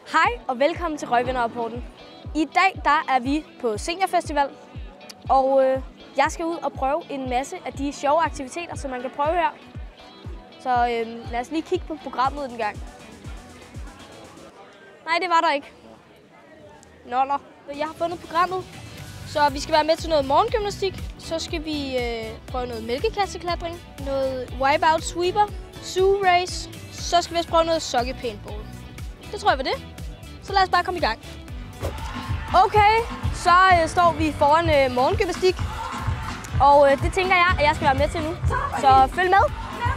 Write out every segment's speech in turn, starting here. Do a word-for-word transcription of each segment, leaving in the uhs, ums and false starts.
Hej og velkommen til Røgvinderrapporten. I dag der er vi på Seniorfestival, og øh, jeg skal ud og prøve en masse af de sjove aktiviteter, som man kan prøve her. Så øh, lad os lige kigge på programmet en gang. Nej, det var der ikke. Nå, nå. Jeg har fundet programmet, så vi skal være med til noget morgengymnastik. Så skal vi øh, prøve noget mælkekasseklatring, noget wipeout sweeper, zoo race. Så skal vi også prøve noget soccer paintball. Det tror jeg var det. Så lad os bare komme i gang. Okay, så øh, står vi foran øh, morgengymnastik. Og øh, det tænker jeg, at jeg skal være med til nu. Så følg med.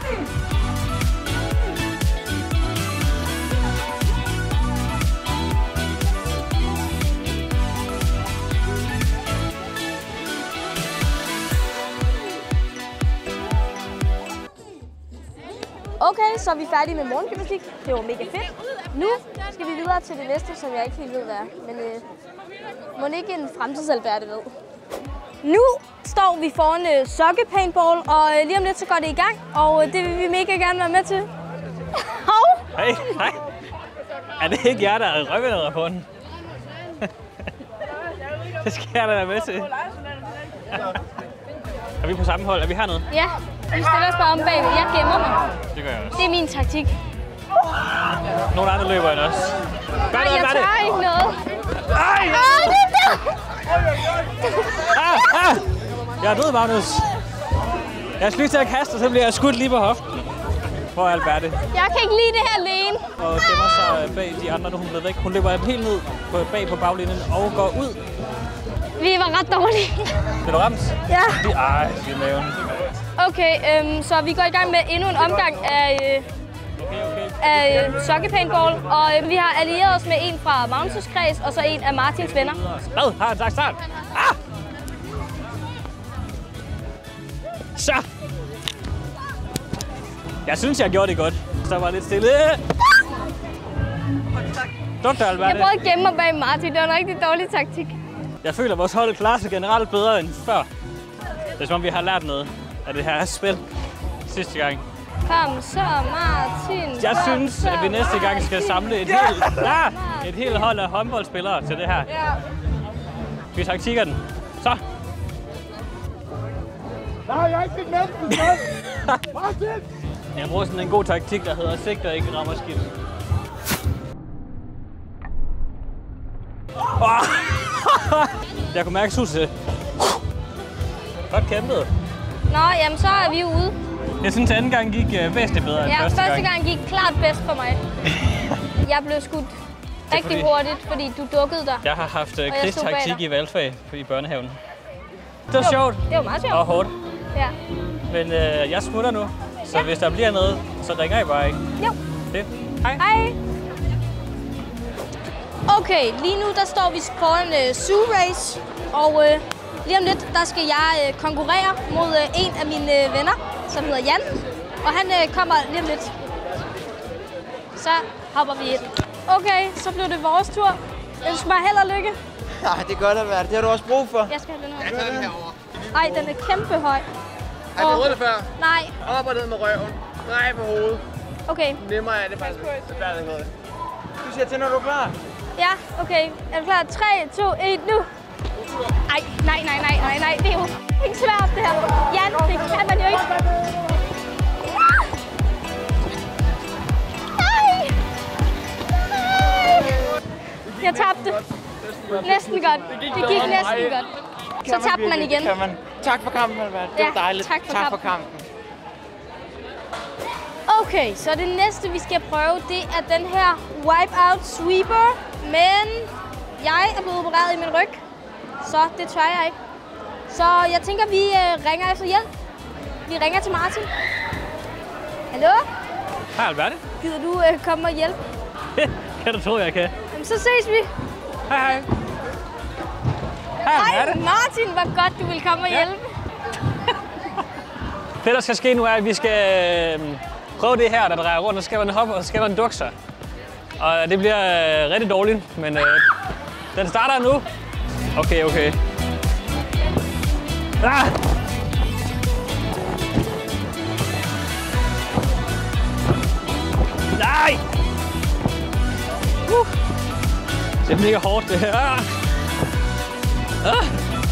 Okay, så er vi færdige med morgengymnastik. Det var mega fedt. Nu skal vi videre til det næste, som jeg ikke helt ved, hvad er. Men øh, må ikke en fremtidsalberte ved. Nu står vi foran øh, soccer paintball, og øh, lige om lidt så går det i gang. Og øh, det vil vi mega gerne være med til. Hov! Hej, hej. Er det ikke jer, der er Røgvinderrapporten? Det skal jeg da være med til. Er vi på samme hold? Er vi hernede? Ja, vi stiller os bare om bagved. Jeg gemmer mig. Det gør jeg også. Det er min taktik. Nogle andre løber end os. Gør Nej, noget, jeg gør tør det. ikke noget. Ej! Åh, det er det! Ah, ah. Jeg er død, Magnus. Jeg skal lige til at kaste, og så bliver jeg skudt lige på hoften. Hvor er Alberte? Jeg kan ikke lide det her alene. Og gemmer sig bag de andre, nu hun er blevet væk. Hun løber helt ned på, bag på baglinjen og går ud. Vi var ret dårlige. Bliver du ramt? Ja. Ej, det er maven. Okay, øhm, så vi går i gang med endnu en omgang af, øh, Okay, okay. af øh, soccer paintball. Og øh, vi har allieret os med en fra Magnus' kreds, og så en af Martins venner. Hvad? Har en sagt start? Ah! Så! Jeg synes, jeg gjorde det godt. Så var lidt stille. Dugter, Alberte. Jeg prøvede at gemme mig bag Martin. Det var en rigtig dårlig taktik. Jeg føler, at vores hold klarer sig generelt bedre end før. Det er som om, vi har lært noget af det her spil sidste gang. Kom så, Martin. Jeg Kom synes, så, at vi næste gang skal samle et helt, ah, et helt hold af håndboldspillere til det her. Ja. Vi taktikker den. Så! Nej, jeg har ikke set med den. Martin! Jeg bruger sådan en god taktik, der hedder sigter ikke rammer skidt. Oh. Jeg kunne mærke suset. Godt kæmpet. Nå, jamen så er vi ude. Jeg synes, at anden gang gik uh, væsentligt bedre end Ja, første, første gang. gang gik klart bedst for mig. Jeg blev skudt rigtig fordi- hurtigt, fordi du dukkede dig. Jeg har haft uh, jeg stod bag krigstaktik dig. i valgfag i børnehaven. Det var Det var- sjovt Det var meget sjovt. og hårdt. Ja. Men uh, jeg smutter nu, så Ja. hvis der bliver noget, så ringer I bare, ikke? Jo. Det. Hej. Hej. Okay, lige nu der står vi foran uh, zoo race, og uh, lige om lidt der skal jeg uh, konkurrere mod uh, en af mine uh, venner, som hedder Jan, og han uh, kommer lige om lidt. Så hopper vi ind. Okay, så blev det vores tur. Ønsk mig held og lykke. Nej, det er godt at være det. Det har du også brug for. Jeg skal have den her. Jeg tager den herovre. Ej, den er kæmpe høj. Har du prøvet det før? Nej, Op og ned med røven. Drej på hovedet. okay. Nemmere er det faktisk. Det bliver det noget. Du siger til, når du er klar. Ja, okay. Er du klar? tre, to, et, nu! Ej, nej, nej, nej, nej, nej. Det er jo ikke svært, det her. Jan, det kan man jo ikke. Ah! Nej! Nej! Jeg tabte. Næsten godt. Det gik næsten godt. Så tabte man igen. Kan man. Tak for kampen, Albert. Det var Ja, dejligt. tak for tak for kampen. kampen. Okay, så det næste, vi skal prøve, det er den her wipeout sweeper. Men jeg er blevet opereret i min ryg, så det tør jeg ikke. Så jeg tænker, vi øh, ringer efter hjælp. Vi ringer til Martin. Hallo? Hej, Alberte. Gider du øh, komme og hjælpe? Kan du tro, jeg kan? Jamen, så ses vi. Hej, hej. Hej, Hej Alberte. Martin, hvor godt du vil komme og Ja. hjælpe. Det, der skal ske nu, er, at vi skal øh, prøve det her, der drejer rundt, og så skal man hoppe, og så skal man dukke sig. Og det bliver øh, rigtig dårligt, men øh, den starter nu. Okay, okay. Ah! Nej! Uh. Det er mega hårdt, det her. Ah! Ah!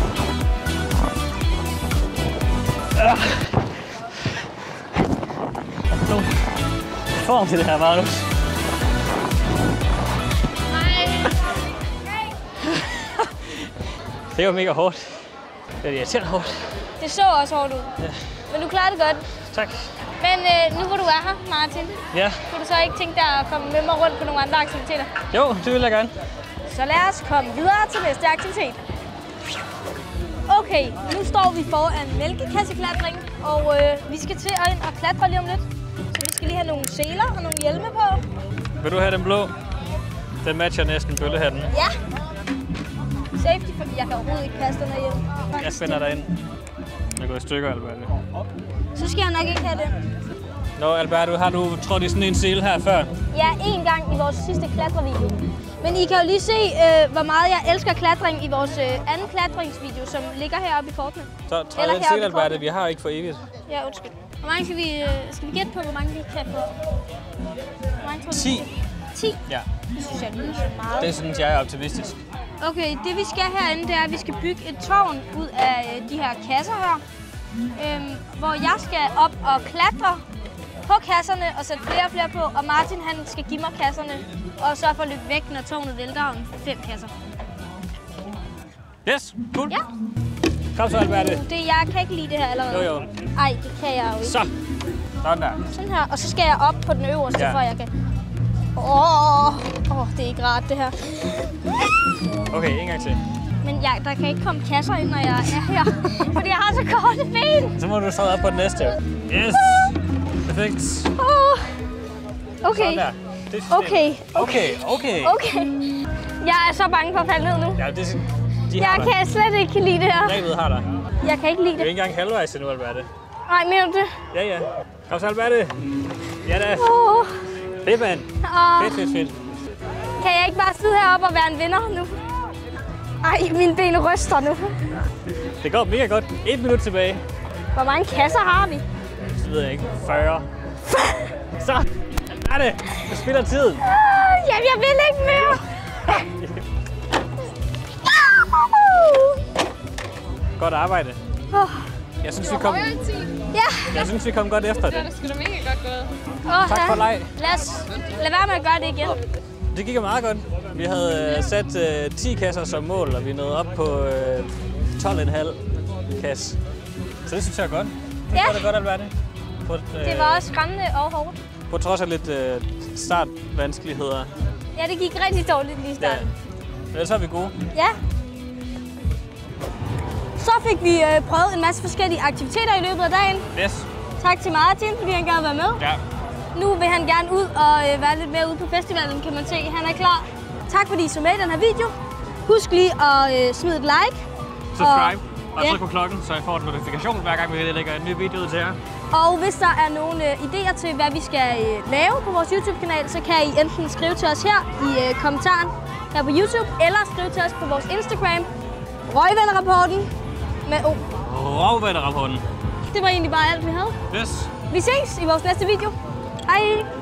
Ah! Nu form til det her, Magnus. Nej. Det var mega hårdt. Det er irriterende hårdt. Det så også hårdt ud. Ja. Men du klarede det godt. Tak. Men øh, nu hvor du er her, Martin, Ja. kunne du så ikke tænke dig at komme med mig rundt på nogle andre aktiviteter? Jo, det vil jeg gerne. Så lad os komme videre til næste aktivitet. Okay, nu står vi foran mælkekasseklatring, og øh, vi skal til at ind og klatre lige om lidt. Så vi skal lige have nogle seler og nogle hjelme på. Vil du have den blå? Den matcher næsten bøllehatten. Ja. Safety, for jeg kan overhovedet ikke passe den her hjelm. Jeg spænder dig ind. Jeg går i stykker, Albert. Så skal jeg nok ikke have det. Nå, Albert, har du trådt i sådan en sele her før? Ja, en gang i vores sidste klatrevideo. Men I kan jo lige se, øh, hvor meget jeg elsker klatring i vores øh, anden klatringsvideo, som ligger heroppe i Fortnite. Så træd den sele, Albert, vi har ikke for evigt. Ja, undskyld. Hvor mange skal vi, øh, skal vi gætte på, hvor mange vi kan få? Hvor mange tror du, ti. ti? Ja. Det synes jeg lyder så meget. Det synes jeg er optimistisk. Okay, det vi skal herinde, det er, at vi skal bygge et tårn ud af øh, de her kasser her. Øhm, hvor jeg skal op og klatre på kasserne og sætte flere og flere på, og Martin han skal give mig kasserne og så for at løbe væk, når tårnet vælter om fem kasser. Yes, cool. Ja. Kom så, Albert. Det, jeg kan ikke lide det her allerede. Jo, jo. Ej, det kan jeg jo ikke. Så. Sådan der. Sådan her, og så skal jeg op på den øverste, Ja. for jeg kan... Åh, oh, oh, det er ikke rart, det her. Okay, en gang til. Men jeg, der kan ikke komme kasser ind, når jeg er her, fordi jeg har så korte ben. Så må du træde op på den næste. Yes. Perfekt. Oh. Okay. Sådan der. Det er Okay. Okay, okay. Okay. Jeg er så bange for at falde ned nu. Ja, det er... De har Jeg dig. kan slet ikke lide det her. Grebet har dig. Jeg kan ikke lide Det er det. ikke engang halvvejs endnu, Albert. Nej, mener du det? Ja, ja. Kom så, Albert. Ja da. Oh. Fedt, mand. Og Fedt, fedt, fedt. kan jeg ikke bare sidde heroppe og være en vinder nu? Ej, mine ben ryster nu. Det går mega godt. Et minut tilbage. Hvor mange kasser har vi? Så ved jeg ikke. fyrre. Så. Er det. Du spiller tiden. Ah, jamen, jeg vil ikke mere. Godt arbejde. Oh. Jeg synes, vi kom, Ja. jeg synes, vi kom godt efter det. Det er sgu da mega godt gået. Oh, Tak for leg. Lad os lad være med at gøre det igen. Det gik jo meget godt. Vi havde øh, sat øh, ti kasser som mål, og vi nåede op på øh, tolv komma fem kasse. Så det synes jeg er godt. Det Ja. var det godt, Albert. På, øh, Det var også skræmmende og hårdt. på trods af lidt øh, startvanskeligheder. Ja, det gik rigtig dårligt lige i Ja. starten. Men ellers er vi gode. Ja. Så fik vi øh, prøvet en masse forskellige aktiviteter i løbet af dagen. Yes. Tak til Martin, fordi han gad være med. Ja. Nu vil han gerne ud og øh, være lidt mere ude på festivalen, kan man se. Han er klar. Tak fordi I så med i den her video. Husk lige at øh, smide et like. Subscribe. Og ja. tryk på klokken, så I får en notifikation hver gang, vi lægger en ny video ud til jer. Og hvis der er nogle øh, idéer til, hvad vi skal øh, lave på vores YouTube-kanal, så kan I enten skrive til os her i øh, kommentaren her på YouTube, eller skrive til os på vores Instagram. Røgvennerrapporten med O. Rovvennerrapporten. Det var egentlig bare alt, vi havde. Yes. Vi ses i vores næste video. Hej!